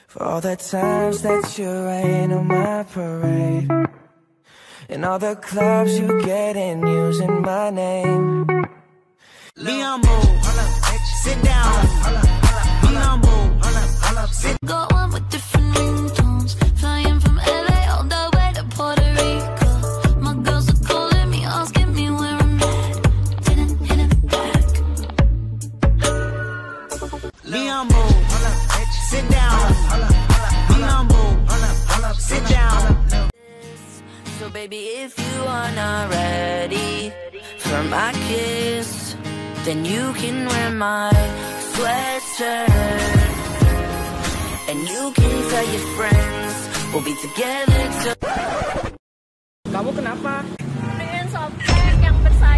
For all the times that you rain on my parade, and all the clubs you get in using my name. Be humble, sit down. Be humble, sit. Got one with different ringtones, flying from LA all the way to Puerto Rico. My girls are calling me, asking me where I'm at. Didn't hit it back. Be humble, sit down. Be humble, sit down. So baby, if you are not ready for my kiss, then you can wear my sweatshirt, and you can tell your friends we'll be together till. Kamu kenapa? Pengen softtek yang bersaing.